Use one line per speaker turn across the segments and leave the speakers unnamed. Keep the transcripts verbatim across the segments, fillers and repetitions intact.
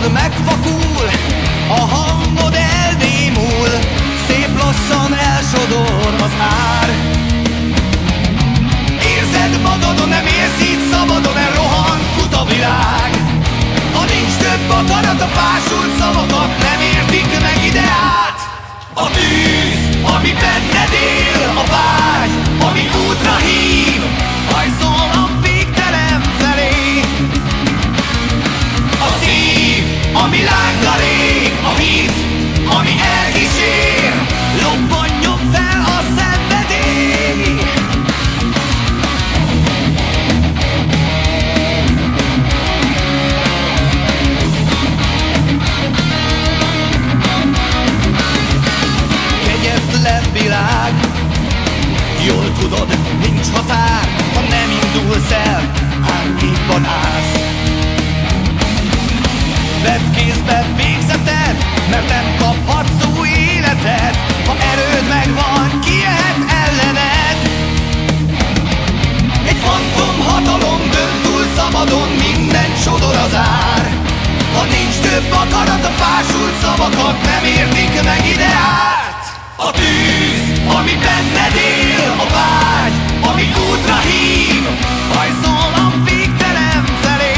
Hangod megvakul, a hangod eldémul, szép lassan elsodor az ár. Érzed magadon, nem élsz így szabadon, elrohan, fut a világ. Ha nincs több akarat, a fásult szavakat nem értik meg ide át. A tűz, ami benned él, a vágy, ami útra hív, hajszol a végtelen felé. A szív, ami lánggal ég, a hív, ami elkísér, lobbanjon fel a szenvedély. Kegyetlen világ, jól tudod, nincs határ, ha nem indulsz el, árnyékban állsz. Vedd kézbe végzeted, mert nem kaphatsz új életet. Ha erőd megvan, kijöhet ellened. Egy fantom hatalom dönt túl szabadon, minden sodor az ár. Ha nincs több akarat, a fásult szavakat nem értik meg ide át. A tűz, ami benned él, a vágy, ami útra hív, hajszol a végtelen felé.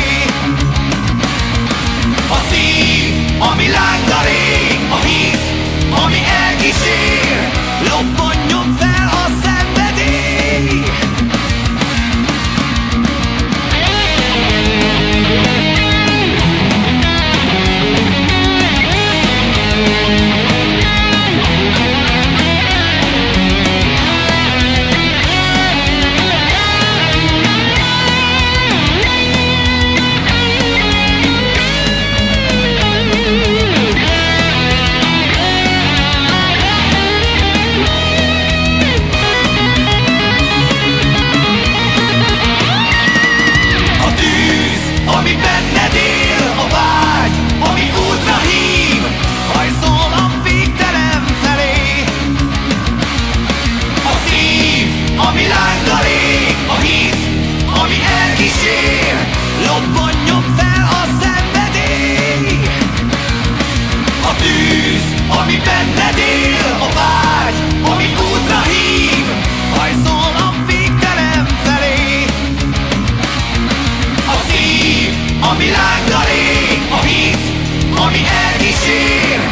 A szív, ami lánggal ég, a hív, ami elkísér, lobbanjon fel a szenvedély. Ami benned él, a vágy, ami útra hív, hajszol a végtelen felé. A szív, ami lánggal ég, a hív, ami elkísér, lobbanjon fel a szenvedély. A tűz, ami benned él, a vágy, ami útra hív, hajszol a végtelen felé. A szív, ami lánggal ég, a hív, ami elkísér,